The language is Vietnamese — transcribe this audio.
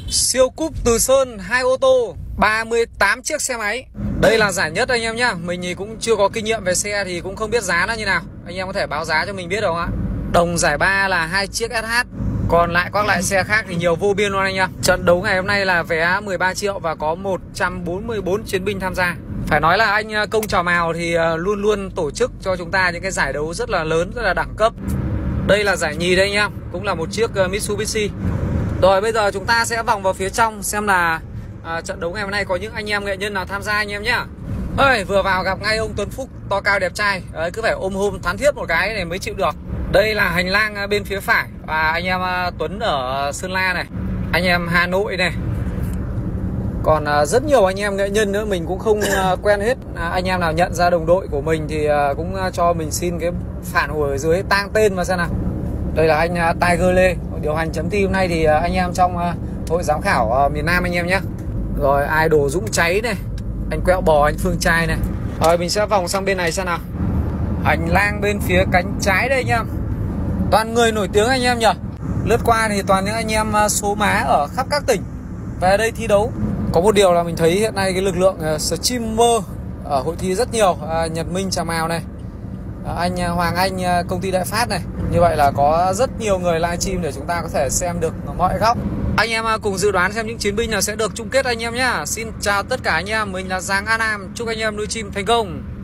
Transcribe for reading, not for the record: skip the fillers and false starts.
Siêu cúp Từ Sơn 2 ô tô, 38 chiếc xe máy. Đây là giải nhất anh em nhá. Mình thì cũng chưa có kinh nghiệm về xe thì cũng không biết giá nó như nào. Anh em có thể báo giá cho mình biết được không ạ? Đồng giải 3 là 2 chiếc SH. Còn lại các loại xe khác thì nhiều vô biên luôn anh em. Trận đấu ngày hôm nay là vé 13 triệu và có 144 chiến binh tham gia. Phải nói là anh Công Trào Mào thì luôn luôn tổ chức cho chúng ta những cái giải đấu rất là lớn, rất là đẳng cấp. Đây là giải nhì đây anh em, cũng là một chiếc Mitsubishi. Rồi bây giờ chúng ta sẽ vòng vào phía trong xem là trận đấu ngày hôm nay có những anh em nghệ nhân nào tham gia anh em nhá. Ơi, vừa vào gặp ngay ông Tuấn Phúc to cao đẹp trai. Đấy, cứ phải ôm hôn thán thiết một cái này mới chịu được. Đây là hành lang bên phía phải và anh em Tuấn ở Sơn La này, anh em Hà Nội này. Còn rất nhiều anh em nghệ nhân nữa mình cũng không quen hết. Anh em nào nhận ra đồng đội của mình thì cũng cho mình xin cái phản hồi ở dưới tang tên mà xem nào. Đây là anh Tiger Lê, điều hành chấm thi hôm nay thì anh em trong hội giám khảo miền Nam anh em nhé. Rồi idol Dũng Cháy này, anh Quẹo Bò, anh Phương Trai này. Rồi mình sẽ vòng sang bên này xem nào. Hành lang bên phía cánh trái đây anh em, toàn người nổi tiếng anh em nhỉ. Lướt qua thì toàn những anh em số má ở khắp các tỉnh về đây thi đấu. Có một điều là mình thấy hiện nay cái lực lượng streamer ở hội thi rất nhiều. Nhật Minh Trà Mào này, anh Hoàng Anh công ty Đại Phát này. Như vậy là có rất nhiều người livestream để chúng ta có thể xem được mọi góc. Anh em cùng dự đoán xem những chiến binh nào sẽ được chung kết anh em nhé. Xin chào tất cả anh em, mình là Giang An Nam. Chúc anh em nuôi chim thành công.